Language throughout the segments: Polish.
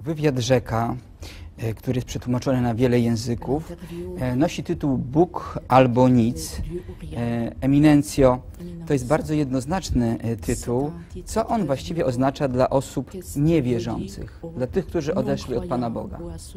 Wywiad Rzeka, który jest przetłumaczony na wiele języków, nosi tytuł Bóg albo nic. Eminencjo, to jest bardzo jednoznaczny tytuł. Co on właściwie oznacza dla osób niewierzących, dla tych, którzy odeszli od Pana Boga?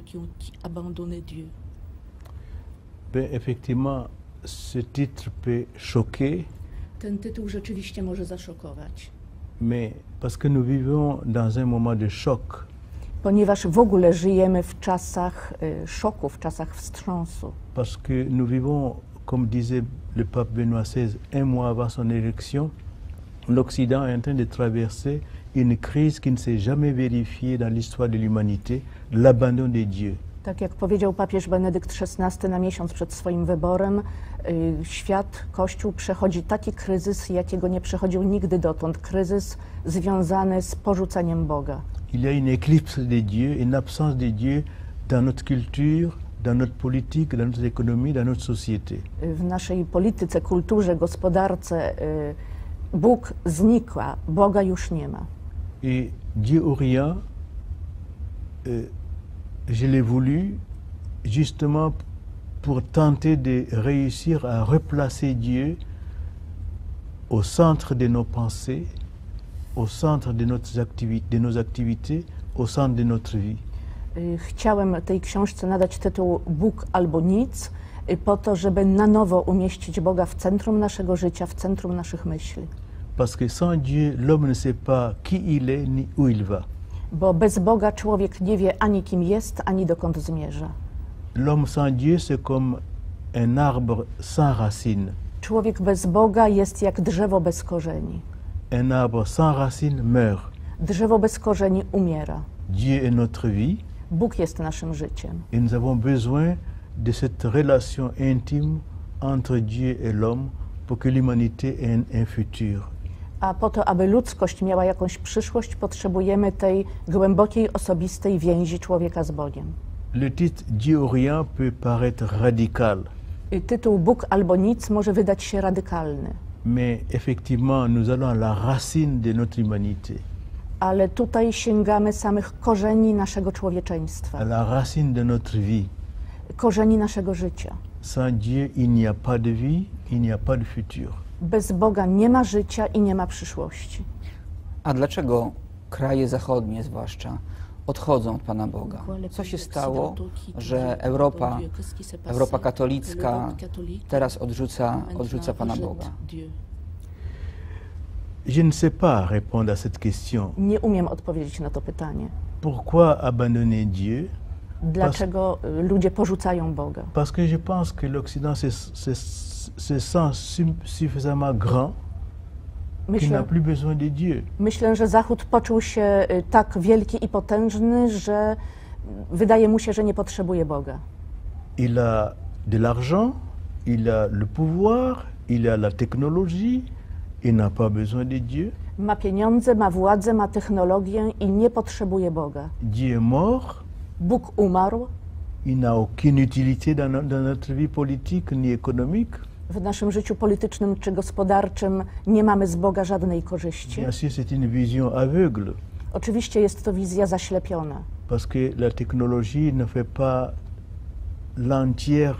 Effectivement, ce titre peut choquer. Ten tytuł rzeczywiście może zaszokować. Mais parce que nous vivons dans un moment de choc. Ponieważ w ogóle żyjemy w czasach szoku, w czasach wstrząsu. Parce que nous vivons, comme disait le pape Benoît XVI un mois avant son élection, l'Occident est en train de traverser une crise qui ne s'est jamais vérifiée dans l'histoire de l'humanité, l'abandon de Dieu. Tak jak powiedział papież Benedykt XVI na miesiąc przed swoim wyborem, świat, Kościół przechodzi taki kryzys, jakiego nie przechodził nigdy dotąd. Kryzys związany z porzuceniem Boga. Il y a une éclipse de Dieu, une absence de Dieu dans notre culture, dans notre politique, dans notre économie, dans notre société. W naszej polityce, kulturze, gospodarce Bóg znika, Boga już nie ma. Et Dieu ou rien, je l'ai voulu justement pour tenter de réussir à replacer Dieu au centre de nos pensées, au centre de nos activités, au centre de notre vie. Chciałem tej książce nadać tytuł Bóg albo nic, po to, żeby na nowo umieścić Boga w centrum naszego życia, w centrum naszych myśli. Parce que sans Dieu, l'homme ne sait pas qui il est ni où il va. Bo bez Boga człowiek nie wie ani kim jest, ani dokąd zmierza. L'homme sans Dieu, c'est comme un arbre sans racines. Człowiek bez Boga jest jak drzewo bez korzeni. Un arbre sans racines meurt. Drzewo bez korzeni umiera. Dieu est notre vie. Bóg jest naszym życiem. Et nous avons besoin de cette relation intime entre Dieu et l'homme pour que l'humanité ait un futur. A po to, aby ludzkość miała jakąś przyszłość, potrzebujemy tej głębokiej, osobistej więzi człowieka z Bogiem. Le titre Dieu ou rien peut paraître radical. Tytuł Bóg albo nic może wydać się radykalny. Mais effectivement, nous allons à la racine de notre humanité. Ale tutaj sięgamy samych korzeni naszego człowieczeństwa. À la racine de notre vie. Korzeni naszego życia. Sans Dieu, il n'y a pas de vie, il n'y a pas de futur. Bez Boga nie ma życia i nie ma przyszłości. A dlaczego kraje zachodnie zwłaszcza odchodzą od Pana Boga? Co się stało, że Europa katolicka teraz odrzuca Pana Boga? Je ne sais pas répondre à cette question. Nie umiem odpowiedzieć na to pytanie. Pourquoi abandonner Dieu? Dlaczego ludzie porzucają Boga? Parce que je pense que l'Occident se sent suffisamment grand qu'il n'a plus besoin de Dieu. Myślę, że Zachód poczuł się tak wielki i potężny, że wydaje mu się, że nie potrzebuje Boga. Il a de l'argent, il a le pouvoir, il a la technologie, il n'a pas besoin de Dieu. Ma pieniądze, ma władzę, ma technologię i nie potrzebuje Boga. Dieu est mort. Bóg umarł. Il n'a aucune utilité dans notre vie politique ni économique. W naszym życiu politycznym czy gospodarczym nie mamy z Boga żadnej korzyści. Bien sûr, c'est une vision aveugle. Oczywiście jest to wizja zaślepiona. Parce que la technologie ne fait pas l'entière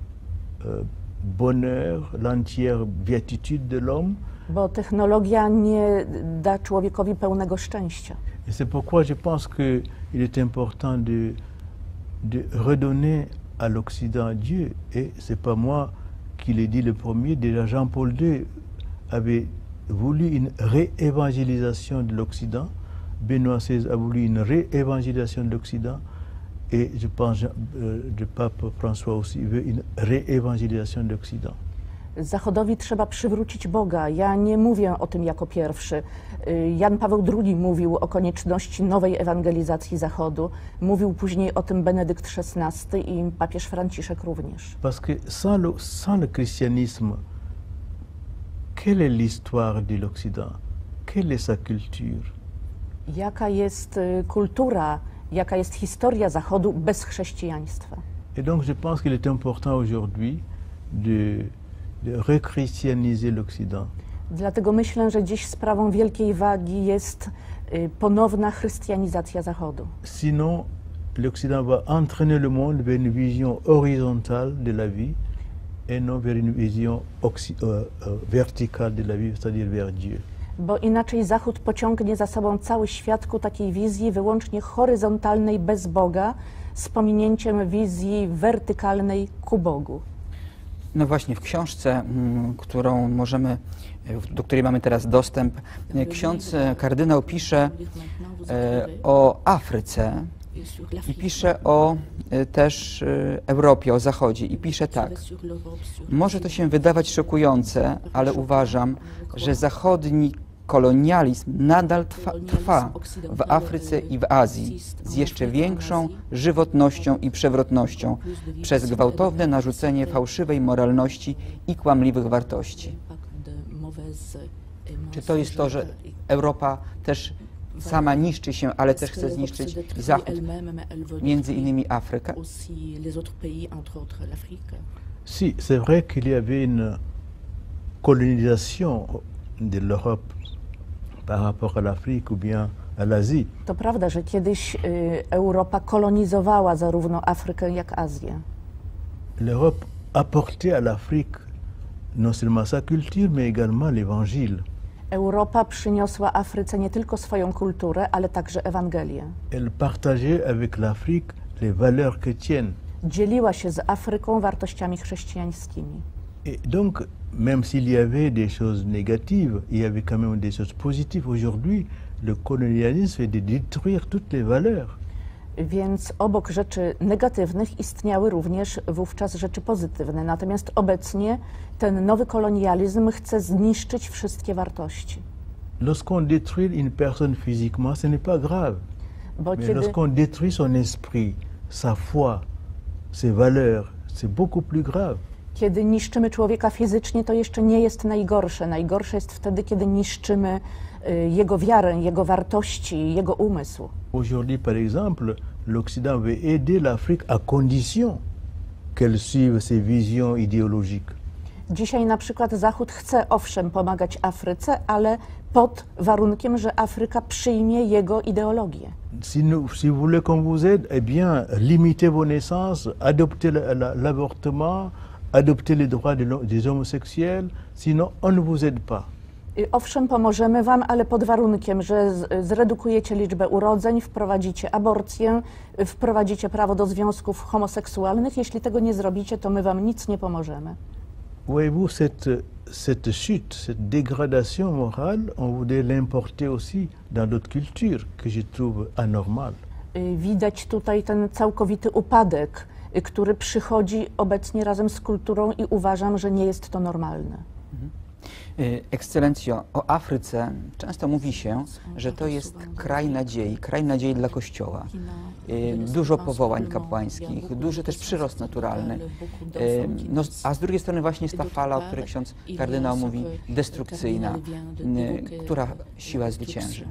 bonheur, l'entière béatitude de l'homme. Bo technologia nie da człowiekowi pełnego szczęścia. Et c'est pourquoi je pense que il est important de redonner à l'Occident Dieu. Et c'est pas moi qui l'ai dit le premier. Déjà Jean-Paul II avait voulu une réévangélisation de l'Occident. Benoît XVI a voulu une réévangélisation de l'Occident. Et je pense le pape François aussi veut une réévangélisation de l'Occident. Zachodowi trzeba przywrócić Boga. Ja nie mówię o tym jako pierwszy. Jan Paweł II mówił o konieczności nowej ewangelizacji Zachodu. Mówił później o tym Benedykt XVI i papież Franciszek również. Parce que sans le christianisme, quelle est l'histoire de l'Occident? Quelle est sa culture? Jaka jest kultura, jaka jest historia Zachodu bez chrześcijaństwa? Et donc je pense qu'il est important aujourd'hui de rechristianiser l'Occident. Dlatego myślę, że dziś sprawą wielkiej wagi jest ponowna chrystianizacja Zachodu. Sinon, l'Occident va entraîner le monde vers une vision horizontale de la vie et non vers une vision verticale de la vie, c'est-à-dire vers Dieu. Bo inaczej Zachód pociągnie za sobą cały świat ku takiej wizji wyłącznie horyzontalnej, bez Boga, z pominięciem wizji wertykalnej ku Bogu. No właśnie, w książce, którą do której mamy teraz dostęp, ksiądz kardynał pisze o Afryce i pisze też Europie, o Zachodzie i pisze tak. Może to się wydawać szokujące, ale uważam, że zachodni kolonializm nadal trwa w Afryce i w Azji z jeszcze większą żywotnością i przewrotnością przez gwałtowne narzucenie fałszywej moralności i kłamliwych wartości. Czy to jest to, że Europa też sama niszczy się, ale też chce zniszczyć Zachód, między innymi Afrykę? Si, c'est vrai qu'il y avait une colonisation de l'Europe par rapport à l'Afrique ou bien à l'Asie. To prawda, że kiedyś Europa kolonizowała zarówno Afrykę, jak Azję. L'Europe apportait à l'Afrique non seulement sa culture, mais également l'Évangile. Europa przyniosła Afryce nie tylko swoją kulturę, ale także Ewangelię. Elle partageait avec l'Afrique les valeurs chrétiennes. Dzieliła się z Afryką wartościami chrześcijańskimi. Et donc, même s'il y avait des choses négatives, il y avait quand même des choses positives. Aujourd'hui, le colonialisme est de détruire toutes les valeurs. Więc obok rzeczy negatywnych istniały również wówczas rzeczy pozytywne. Natomiast obecnie ten nowy kolonializm chce zniszczyć wszystkie wartości. Lorsqu'on détruit une personne physiquement, ce n'est pas grave. Bo Mais kiedy, lorsqu'on détruit son esprit, sa foi, ses valeurs, c'est beaucoup plus grave. kiedy niszczymy człowieka fizycznie, to jeszcze nie jest najgorsze. Najgorsze jest wtedy, kiedy niszczymy jego wiarę, jego wartości, jego umysł. Aujourd'hui, par exemple, l'Occident veut aider l'Afrique à condition qu'elle suive ses visions idéologiques. Dzisiaj na przykład Zachód chce owszem pomagać Afryce, ale pod warunkiem, że Afryka przyjmie jego ideologię. Si vous voulez qu'on vous aide, eh bien, limitez vos naissances, adoptez l'avortement, adoptez les droits des homosexuels, sinon on ne vous aide pas. Owszem, pomożemy wam, ale pod warunkiem, że zredukujecie liczbę urodzeń, wprowadzicie aborcję, wprowadzicie prawo do związków homoseksualnych. Jeśli tego nie zrobicie, to my wam nic nie pomożemy. Voyez-vous, cette chute, cette dégradation morale, on voudrait l'importer aussi dans d'autres cultures, que je trouve anormale. Widać tutaj ten całkowity upadek, który przychodzi obecnie razem z kulturą i uważam, że nie jest to normalne. Ekscelencjo, o Afryce często mówi się, że to jest kraj nadziei dla Kościoła. Dużo powołań kapłańskich, duży też przyrost naturalny. No, a z drugiej strony właśnie jest ta fala, o której ksiądz kardynał mówi, destrukcyjna. Która siła zwycięży?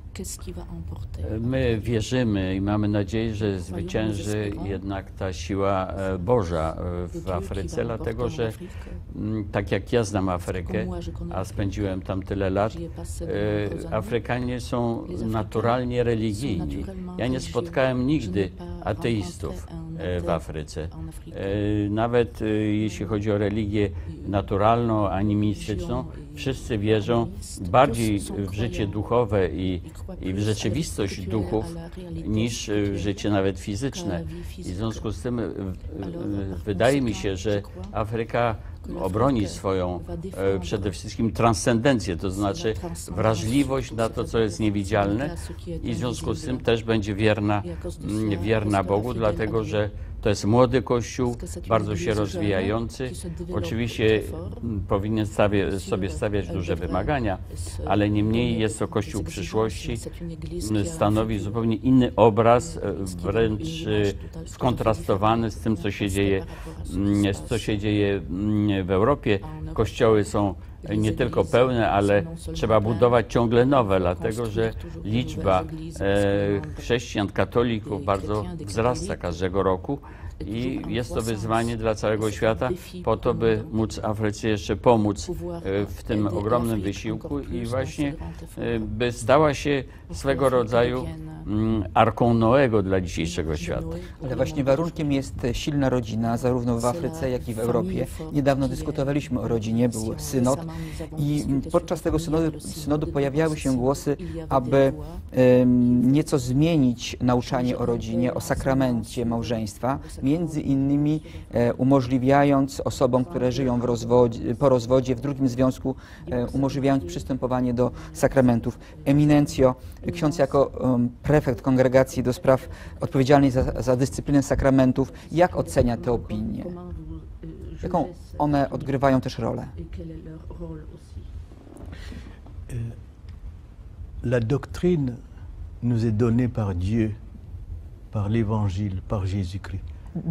My wierzymy i mamy nadzieję, że zwycięży jednak ta siła Boża w Afryce, dlatego że tak jak ja znam Afrykę, a spędziłem tam tyle lat, Afrykanie są naturalnie religijni. Ja nie spotkałem nigdy ateistów w Afryce. Nawet jeśli chodzi o religię naturalną, animistyczną, wszyscy wierzą bardziej w życie duchowe i w rzeczywistość duchów niż w życie nawet fizyczne. I w związku z tym wydaje mi się, że Afryka obroni swoją przede wszystkim transcendencję, to znaczy wrażliwość na to, co jest niewidzialne i w związku z tym też będzie wierna Bogu, dlatego że to jest młody Kościół, bardzo się rozwijający. Oczywiście powinien sobie stawiać duże wymagania, ale niemniej jest to Kościół przyszłości. Stanowi zupełnie inny obraz, wręcz skontrastowany z tym, co się dzieje w Europie. Kościoły są nie tylko pełne, ale trzeba budować ciągle nowe, dlatego że liczba chrześcijan, katolików bardzo wzrasta każdego roku i jest to wyzwanie dla całego świata po to, by móc Afryce jeszcze pomóc w tym ogromnym wysiłku i właśnie by stała się swego rodzaju arką Noego dla dzisiejszego świata. Ale właśnie warunkiem jest silna rodzina, zarówno w Afryce, jak i w Europie. Niedawno dyskutowaliśmy o rodzinie, był synod i podczas tego synodu pojawiały się głosy, aby nieco zmienić nauczanie o rodzinie, o sakramencie małżeństwa, między innymi umożliwiając osobom, które żyją po rozwodzie, w drugim związku, umożliwiając przystępowanie do sakramentów. Eminencjo, ksiądz jako prefekt kongregacji do spraw odpowiedzialnej za dyscyplinę sakramentów, jak ocenia te opinie? Jaką one odgrywają też rolę? La doctrine nous est donnée par Dieu, par l'Évangile, par Jésus-Christ.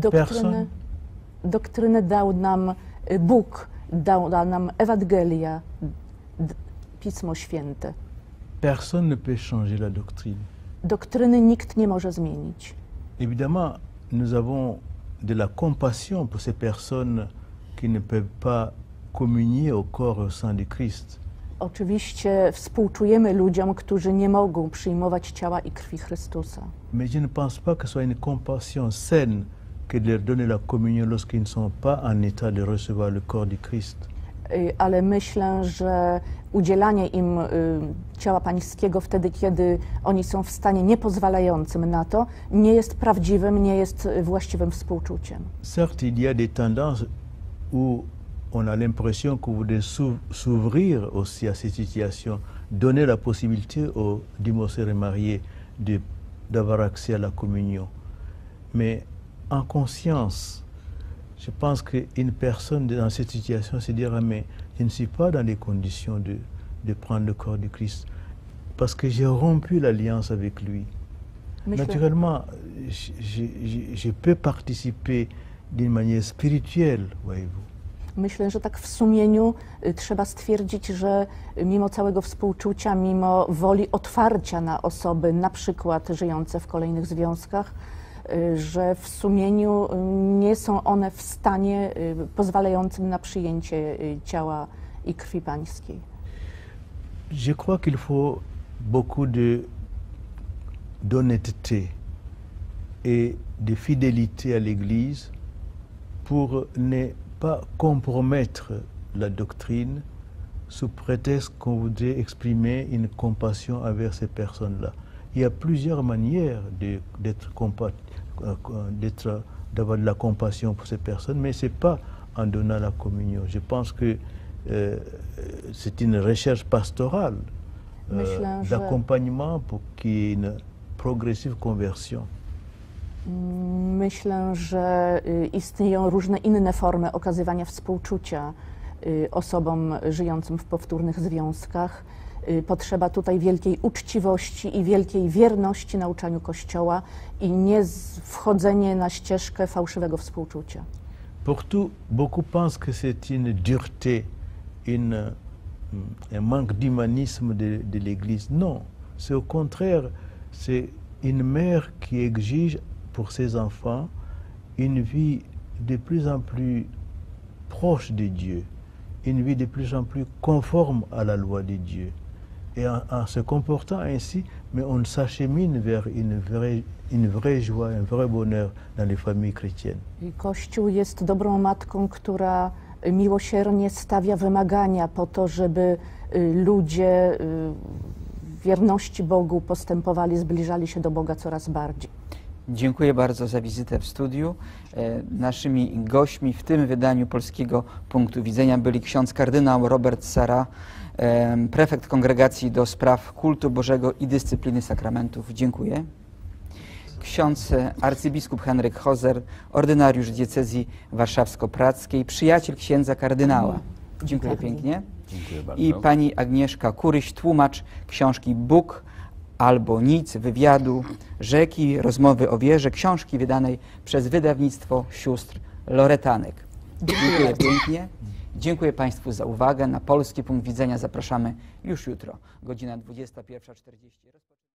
Doktrynę dał nam Bóg, dał nam Ewangelia, Pismo Święte. Personne ne peut changer la doctrine. Doktryny nikt nie może zmienić. Évidemment, nous avons de la compassion pour ces personnes qui ne peuvent pas communier au corps et au sang de Christ. Oczywiście współczujemy ludziom, którzy nie mogą przyjmować ciała i krwi Chrystusa. Mais je ne pense pas que ce soit une compassion saine que de leur donner la communion lorsqu'ils ne sont pas en état de recevoir le corps de Christ. Ale myślę, że udzielanie im ciała pańskiego wtedy, kiedy oni są w stanie niepozwalającym na to, nie jest prawdziwym, nie jest właściwym współczuciem. Certes, il y a des tendances où on a l'impression qu'on voudrait s'ouvrir aussi à ces situations, donner la possibilité aux divorcés remariés d'avoir accès à la communion. Mais en conscience, je pense qu'une personne dans cette situation se dira, mais je ne suis pas dans les conditions de prendre le corps de Christ, parce que j'ai rompu l'alliance avec lui. Naturellement, je peux participer d'une manière spirituelle, voyez-vous. Myślę, że tak w sumieniu trzeba stwierdzić, że mimo całego współczucia, mimo woli otwarcia na osoby, na przykład żyjące w kolejnych związkach, że w sumieniu nie są one w stanie pozwalającym na przyjęcie ciała i krwi pańskiej. Je crois qu'il faut beaucoup d'honnêteté et de fidélité à l'Église pour ne pas compromettre la doctrine sous prétexte qu'on voudrait exprimer une compassion envers ces personnes-là. Il y a plusieurs manières d'avoir de la compassion pour ces personnes, mais ce n'est pas en donnant la communion. Je pense que c'est une recherche pastorale d'accompagnement pour qu'il y ait une progressive conversion. Myślę, że istnieją różne inne formy okazywania współczucia osobom żyjącym w powtórnych związkach. Potrzeba tutaj wielkiej uczciwości i wielkiej wierności nauczaniu Kościoła i nie wchodzenie na ścieżkę fałszywego współczucia. Pourtant, beaucoup pensent que c'est une dureté, un manque d'humanisme de l'Église. Non, c'est au contraire, c'est une mère qui exige pour ses enfants une vie de plus en plus proche de Dieu, une vie de plus en plus conforme à la loi de Dieu. Et en se comportant ainsi, mais on s'achemine vers une vraie joie, un vrai bonheur dans les familles chrétiennes. Kościół jest dobrą matką, która miłosiernie stawia wymagania po to, żeby ludzie w wierności Bogu postępowali, zbliżali się do Boga coraz bardziej. Dziękuję bardzo za wizytę w studiu. Naszymi gośćmi w tym wydaniu Polskiego Punktu Widzenia byli ksiądz kardynał Robert Sarra, prefekt Kongregacji do Spraw Kultu Bożego i Dyscypliny Sakramentów. Dziękuję. Ksiądz arcybiskup Henryk Hozer, ordynariusz diecezji warszawsko-prackiej, przyjaciel księdza kardynała. Dziękuję pięknie. Dziękuję bardzo. I pani Agnieszka Kuryś, tłumacz książki Bóg albo nic, wywiadu, rzeki, rozmowy o wierze, książki wydanej przez wydawnictwo sióstr Loretanek. Dziękuję pięknie. Dziękuję Państwu za uwagę. Na Polski Punkt Widzenia zapraszamy już jutro, godzina 21:40.